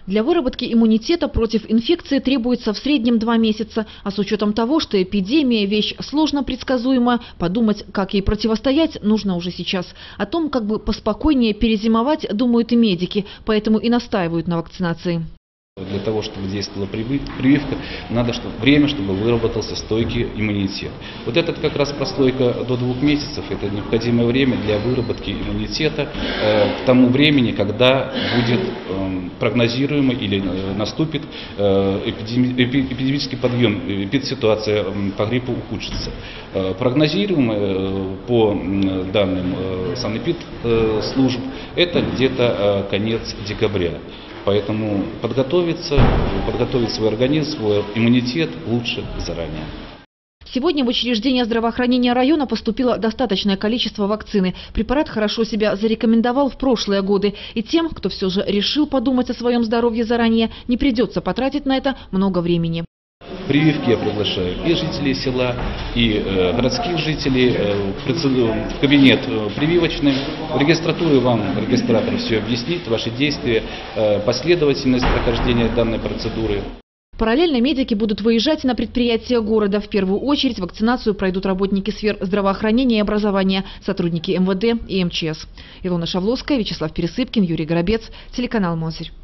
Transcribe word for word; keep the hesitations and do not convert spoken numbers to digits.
Для выработки иммунитета против инфекции требуется в среднем два месяца. А с учетом того, что эпидемия – вещь сложно предсказуема, подумать, как ей противостоять, нужно уже сейчас. О том, как бы поспокойнее перезимовать, думают и медики, поэтому и настаивают на вакцинации. Для того, чтобы действовала прививка, надо чтобы, время, чтобы выработался стойкий иммунитет. Вот этот как раз прослойка до двух месяцев, это необходимое время для выработки иммунитета э, к тому времени, когда будет э, прогнозируемый или э, наступит э, эпидеми, эпидемический подъем, эпидситуация э, по гриппу ухудшится. Э, прогнозируемый э, по э, данным э, санэпидслужб э, это где-то э, конец декабря. Поэтому подготовиться, подготовить свой организм, свой иммунитет лучше заранее. Сегодня в учреждение здравоохранения района поступило достаточное количество вакцины. Препарат хорошо себя зарекомендовал в прошлые годы. И тем, кто все же решил подумать о своем здоровье заранее, не придется потратить на это много времени. Прививки я приглашаю и жителей села, и э, городских жителей э, в кабинет э, прививочный. В регистратуре вам регистратор все объяснит, ваши действия, э, последовательность прохождения данной процедуры. Параллельно медики будут выезжать на предприятия города. В первую очередь вакцинацию пройдут работники сфер здравоохранения и образования, сотрудники эм вэ дэ и эм че эс. Илона Шавловская, Вячеслав Пересыпкин, Юрий Горобец, телеканал Мозырь.